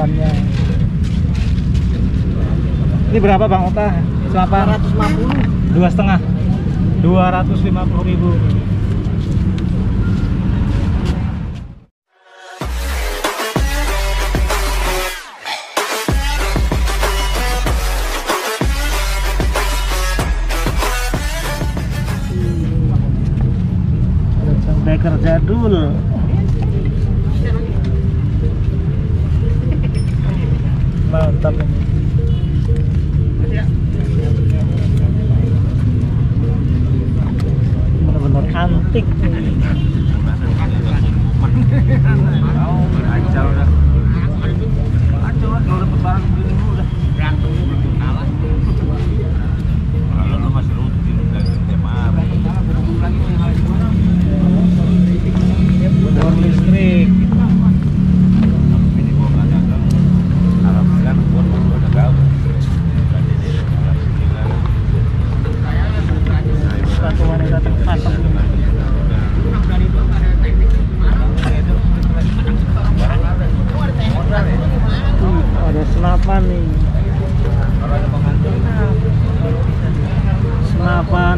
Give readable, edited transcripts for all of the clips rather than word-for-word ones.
senapannya. Ini berapa Bang Ota? Senapan 250. 2,5. 250.000. Beker jadul. Mantap ini. Benar-benar antik nih. Bor listrik. Satu wanita terpasang. Ada senapan nih. Senapan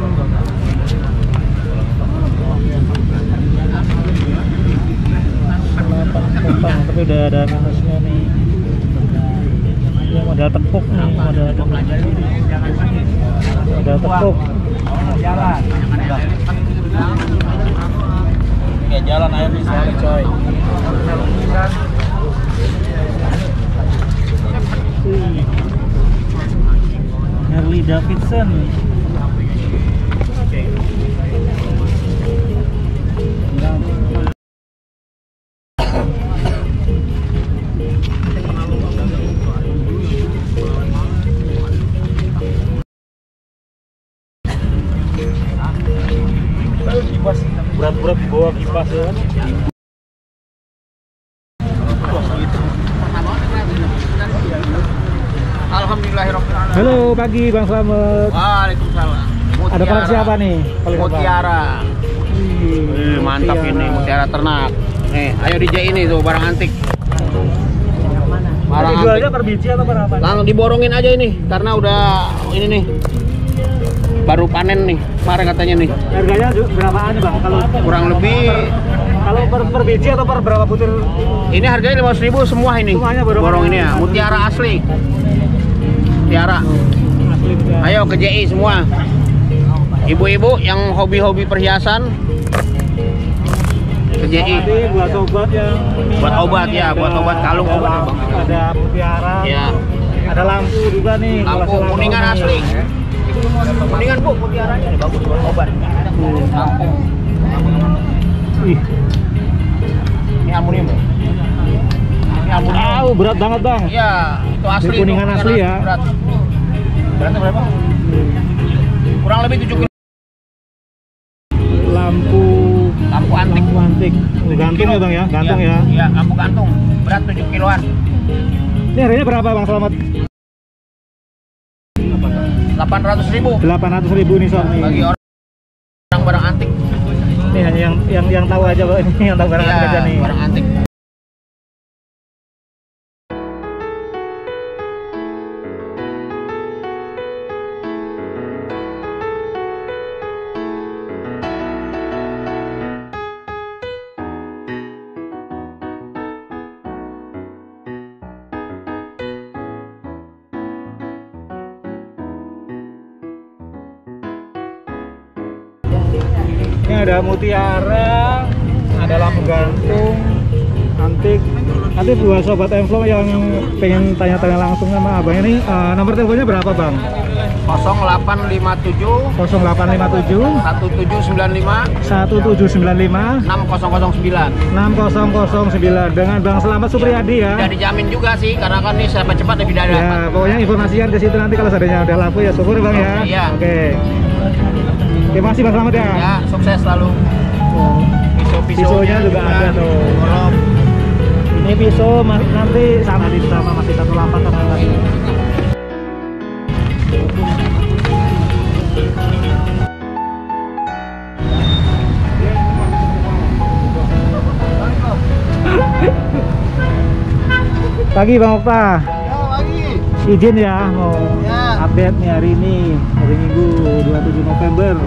Kupang, tapi udah ada minusnya nih. Ini model tepuk nih, model tepuk. Jalan. Kayak jalan air di sini, coy. Harley Davidson. Berat-berat bawa kipas ya. Alhamdulillahirrahmanirrahim. Halo pagi Bang Slamet. Waalaikumsalam. Ada koleksi apa nih? Mutiara. Mantap Mutiara. ini mutiara ternak. Nih, ayo DJ ini tuh barang antik. Barang jualnya antik. per biji atau per apa? Langsung diborongin aja ini karena udah ini nih. Baru panen nih, kemarin katanya nih. Harganya berapaan nih Bang? Kalau Kurang lebih kalau per biji atau per berapa butir? ini harganya 5.000 semua ini. Semuanya Borong ini ya, mutiara asli. Mutiara. Asli ya. Ayo ke JI semua. Ibu-ibu yang hobi-hobi perhiasan ke JI. Jadi buat obat yang Buat obat ya, buat obat kalung obat. Ada mutiara. Ya. Ada lampu juga nih. Lampu Kelas kuningan nih. asli. Kuningan Bu, mutiaranya nih bagus buat obat. Lampu. Ih, Ini aluminium. Ini aluminium. berat banget Bang. Iya, itu asli. Ini kuningan itu asli ya. Berat. Beratnya berapa? Kurang lebih 7 kilo. Lampu Lampu antik. Gantung ya Bang ya? Gantung ya. Iya, lampu gantung. Berat 7 kiloan. Ini harganya berapa Bang Slamet? 800.000 800.000 nih sob nih. bagi orang barang antik. Ini hanya yang tahu aja Bang, ini yang tahu barang Iya, aja nih. barang antik. Ini ada mutiara, ada lampu gantung, antik. Nanti buat sobat Emflow yang pengen tanya-tanya langsung sama abang ini, nomor teleponnya berapa Bang? 0857 0857 1795 1795 6009. 6009 dengan Bang Slamet Supriyadi ya. Udah dijamin juga sih karena kan ini cepat lebih dari Ya, pokoknya informasinya di situ nanti kalau seandainya udah laku ya syukur Bang ya. Iya. Oke. Terima kasih Bang Slamet ya. Ya, sukses selalu. Pisaunya juga ada tuh. Ini pisau nanti sama masih 18 sama lagi. Pagi Bang Okta. Ya, lagi. Izin ya mau Ya. update nih hari ini, hari Minggu 27 November.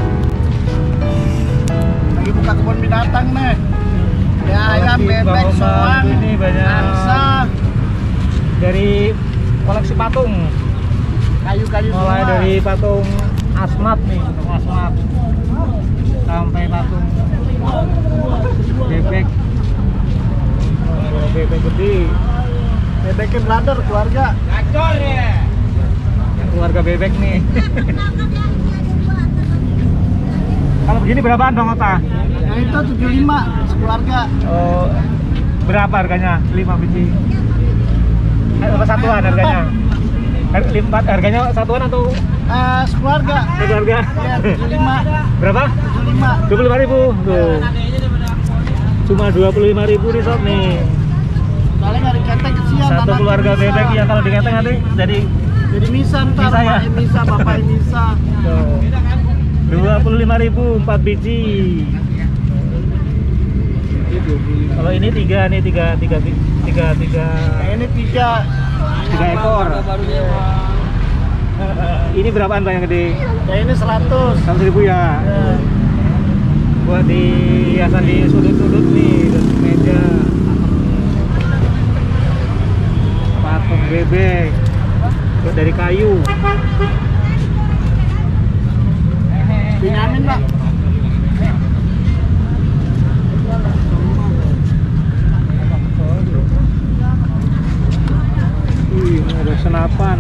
Lagi buka kebun binatang nih. Ya, ayam, Koleksi bebek, Bang Okta soang, ini banyak angsa, dari koleksi patung, kayu-kayu mulai semua. dari patung Asmat nih, patung Asmat, sampai patung bebek, bebek gede, Bebeknya brother, keluarga. Gacor ya. keluarga bebek nih. Kalau begini berapaan Bang Okta? Yang itu 75 sekeluarga. Oh, berapa harganya? 5 biji? Apa satuan harganya? Lipat harganya satuan atau Sekeluarga. keluarga? Ya, 75. Berapa? 75. 25.000 tuh. Cuma 25.000 nih sob nih. Soalnya nyari ketek kesian. Satu anaknya keluarga bisa. bebek ya, kalau diketeng nanti jadi Jadi misa ntar, Misa ya? maknya misa, bapaknya misa. tuh. 25.000 4 biji. Kalau ini tiga nih, tiga Nah, ini 3 ekor. Ini berapaan Bang yang gede? Ya ini 100. 100.000 ya. Ya. Buat di hiasan di sudut-sudut nih, dan meja. Patung bebek buat dari kayu. Binyamin, Pak. Wih, ini ada senapan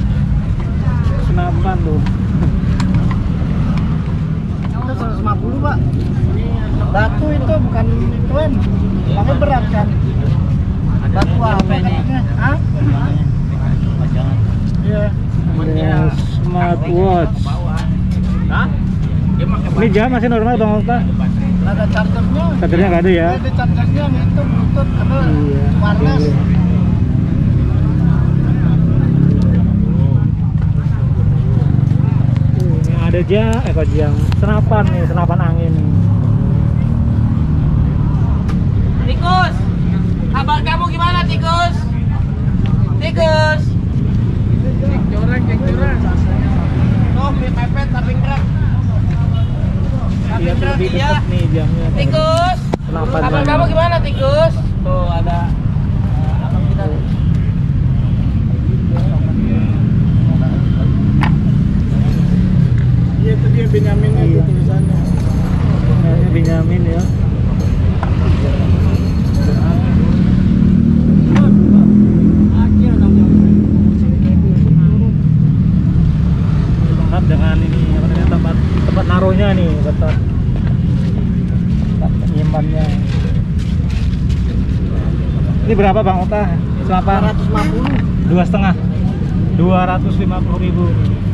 tuh. Itu 150, Pak. Batu itu bukan ituan. Makanya berat kan. Batu apa katanya? Hah? Iya. Ada smartwatch. Hah? Ini jam masih normal Bang Okta? Ada chargernya. Chargernya nggak ada ya? Ada chargernya itu Bluetooth apa? Iya. Wireless. Ini ada jam senapan nih, senapan angin. Tikus, kabar kamu gimana Tikus? Tikus. Cek curang. Tuh, pepet tapi gerak. Iya, lebih dekat nih jamnya. Tikus. Senapan Kabar banget. kamu gimana Tikus? Tuh ada abang kita. Iya itu dia Benyaminnya Iya. itu tulisannya. Ini Benyamin ya. Lengkap dengan ini apa namanya, tempat naruhnya nih, tempat penyimpannya. Ini berapa Bang Okta? Senapan 250. 2,5. 250.000.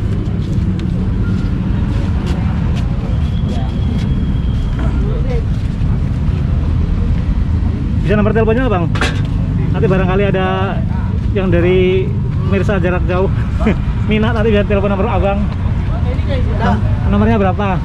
Bisa nomor teleponnya nggak Bang? Nanti barangkali ada yang dari pemirsa jarak jauh minat, nanti biar telepon nomor Abang. Udah. Nomornya berapa?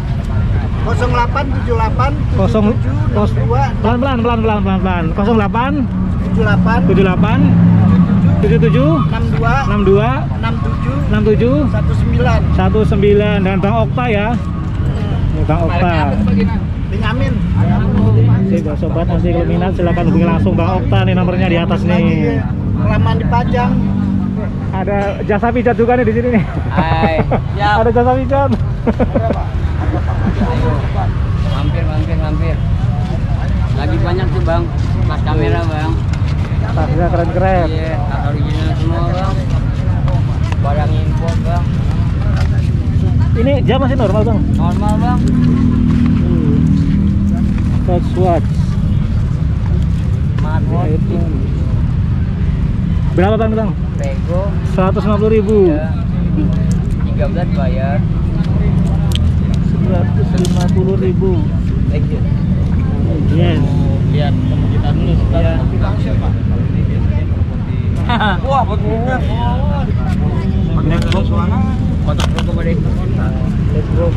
0878 Kosong 77 pelan-pelan 08 78 78 77 62 62 67 67 19. 19 dan Bang Okta ya. Ini Bang Okta. Benyamin. Oke, buat sobat nanti kalau minat silahkan hubungi langsung Bang Okta nih, nomornya di atas nih. Kelamaan dipajang. Ada jasa pijat juga nih di sini nih. Hai, siap. Ada jasa pijat. Ayo, mampir. Lagi banyak tuh Bang, mas kamera Bang. Tasnya keren-keren. Iya, tas original semua Bang. Barang impor Bang. Ini jam masih normal Bang? Normal Bang. Watch. Smartwatch. iPhone. Berapa Bang? Pego. 150.000. Ya. 13 bayar. 150.000. Thank you. Yes. Lihat teman kita dulu sebentar. Wah, buat bunga. Let's go mana? Kotak rokok pada itu. Let's go.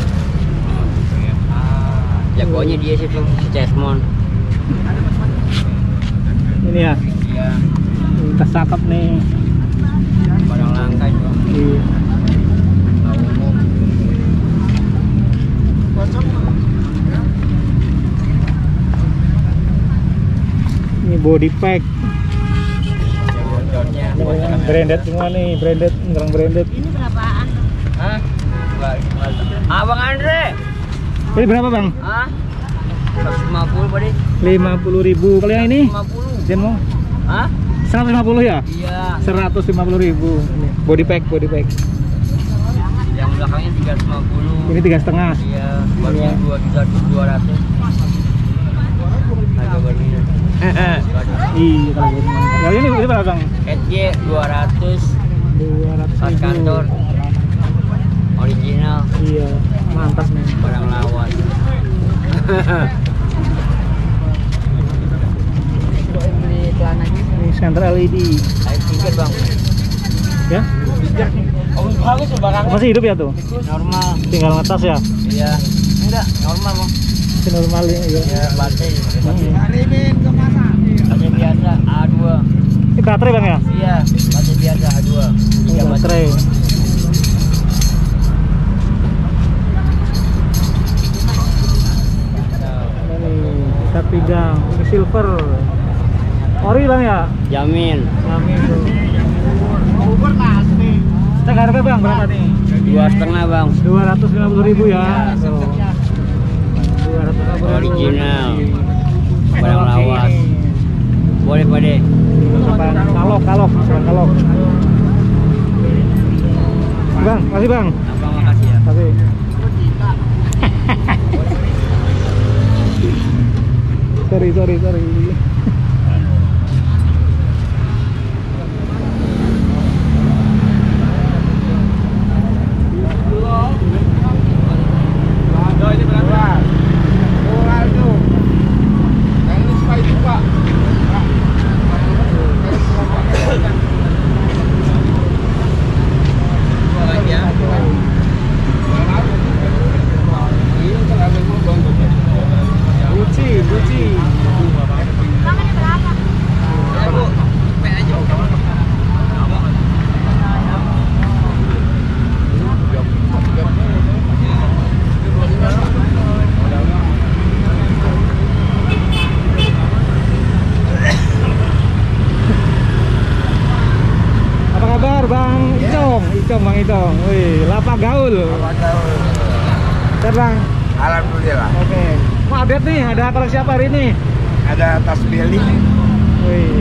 Jagonya dia sih tuh, si Chesmon. Ini ya. Iya. tas cakep nih. Barang langka itu bang. Iya. Nggak umum. Ini body pack. Bocor-bocornya. Branded semua nih, branded, ngerang branded. Ini berapaan? Hah? Abang Andre. Ini berapa bang? Hah? 150 Pak. 50.000. Kalau yang ini? 50. Dia mau Hah? 150 ya? Iya. 150.000. Ini body pack, body pack. Yang belakangnya 350. Ini 3,5. Iya, barunya 200. Harga barunya. Iya kalau gini. Ya ini berapa bang? SJ 200. 200.000. Pas kantor. Original. Iya, mantap nih. Barang lawas. Beli celananya. Ini senter LED. Ayo tiket bang. Ya? Oh bagus tuh barang. Masih hidup ya tuh? Normal. Tinggal ngetas ya? Iya. Enggak, normal bang. Masih normal ya? Iya. Ya baterai. Harimin ke mana? Baterai biasa A2. Ini baterai bang ya? Iya, baterai biasa A2. Ini baterai. Ini ikat pinggang, ini silver. Ori bang ya? Jamin. Amin tuh. Uber kasih. Cek harga bang berapa nih? 2,5 bang. 250.000 ya. Ya. Tuh. 250.000. Original. Barang lawas. Boleh Pak De. Kalok, kalok, kalok. Bang, makasih bang. Abang makasih ya. Makasih. sorry. Ini berapa? Ronaldo. Ini supaya juga. Gucci. Apa kabar Bang Icong? Bang Icong. Wih, lapak gaul. Sehat Bang. Alhamdulillah. Oke. Mau update nih, ada koleksi apa hari ini? Ada tas Belly. Wih.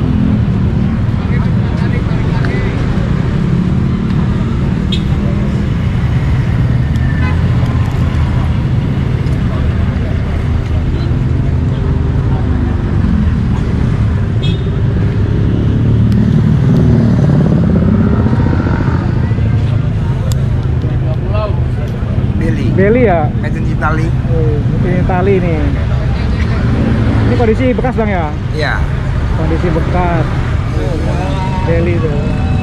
Belly ya? Made in Italy. Ini tali nih. Ini kondisi bekas Bang ya? Iya. Kondisi bekas. Belly tuh.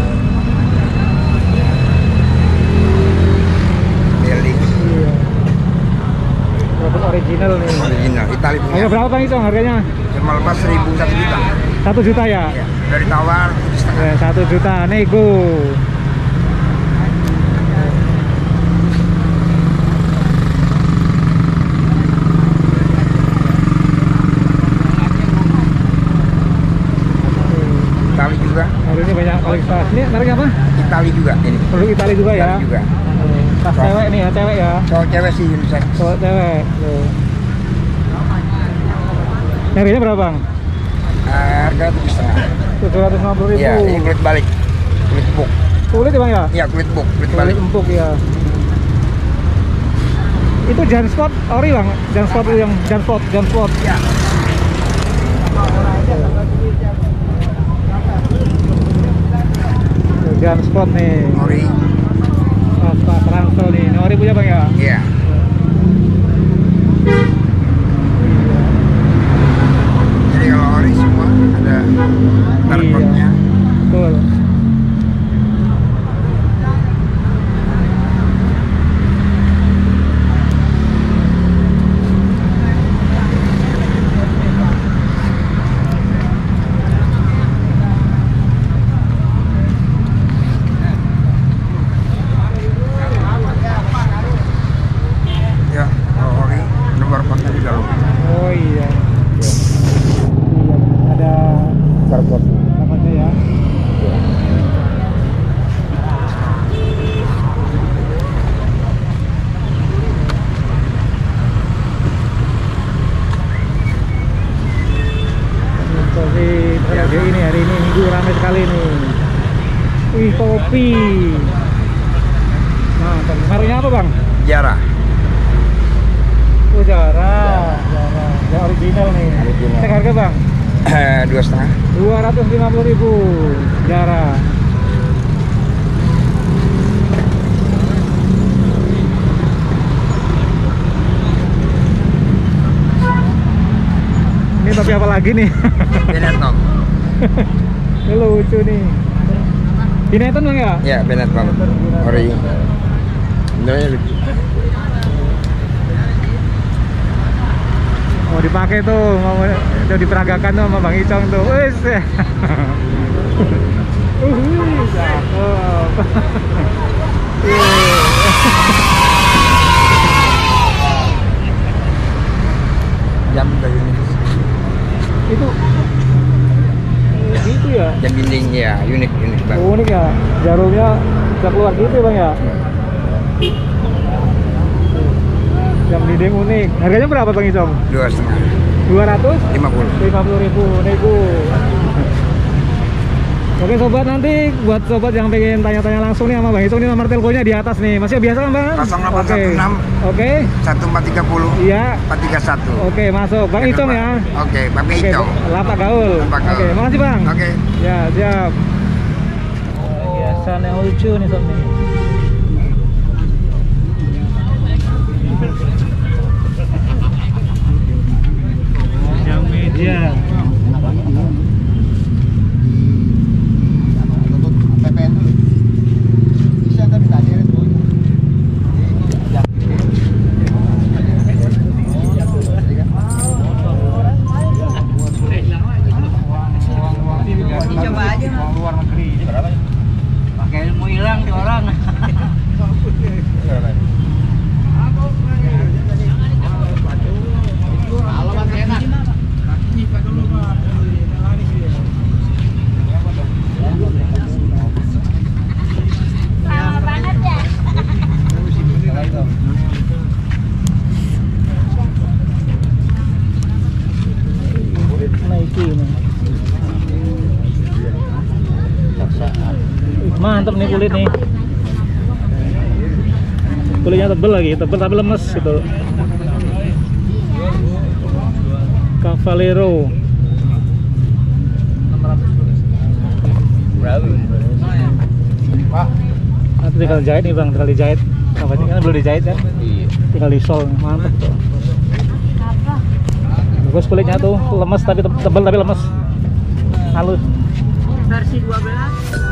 Belly. Iya. Produk original nih. Original. Italy punya. Harga berapa Bang Icong harganya? Cuma lepas 1 juta. 1 juta ya? Iya. Dari tawar 7,5. Ya, 1 juta nego. Italy juga. Hari ini banyak koleksi tas. Ini mereknya apa? Italy juga ini. Produk Italia juga ya? Italy juga. Tas cewek nih ya, cewek ya? Cowok cewek sih unisex. Cowok cewek. Tuh. Harganya berapa Bang? Harga 7,5. 750.000. Iya, ini kulit balik. Kulit empuk. Kulit ya Bang ya? Iya, kulit empuk, kulit Kulit balik. empuk ya. Itu Jansport ori Bang, Jansport yang Jansport. Iya. Jansport nih. Ori. Apa transfer nih? Ini ori punya Bang ya? Iya. Jadi kalau ori semua ada barcode-nya. Betul. Oke, ini hari ini minggu ramai sekali nih. Wih, kopi. Mantap. Mereknya apa bang? Jara. Oh, Jara. Yang original nih. Original. Cek harga bang? 2,5. 250.000 Jara. Ini tapi apa lagi nih? Benetton. Ini lucu nih. Benetton bang ya? Ya, Benetton. Ori. Sebenarnya lucu. Mau dipakai tuh, mau diperagakan tuh sama Bang Icong tuh. Wes. Cakep. Jam dari ini. Itu gitu ya? Jam dinding ya, unik Bang. Unik ya, jarumnya bisa keluar gitu ya bang ya? Jam dinding unik. Harganya berapa bang Icong? 2,5. 250.000 nego. Oke sobat, nanti buat sobat yang pengen tanya-tanya langsung nih sama Bang Icong, nih nomor teleponnya di atas nih. Masih biasa kan Bang? 0816. Oke. 1430. Iya. 431. Oke, masuk. Bang Icong ya. Oke, Bang Oke, Icong. Lapak Gaul. Lapak Gaul. Oke, makasih Bang. Oke. Ya, siap. Hiasan yang lucu nih sob nih. Jam meja. PPN dulu. Bisa tapi tak ada dulu. Coba aja mas. Luar negeri. Pakai ilmu hilang di orang. Kalau masih enak. Lama banget ya. Nike ini. Mantap nih kulit nih. Kulitnya tebel lagi, tebel tapi lemes gitu. Cavallero. Nanti tinggal jahit nih bang, tinggal dijahit. Apa ini kan belum dijahit kan? Iya. Tinggal disol, mantap tuh. Bagus kulitnya tuh, lemes tapi tebel tapi lemes. Halus. Versi 12.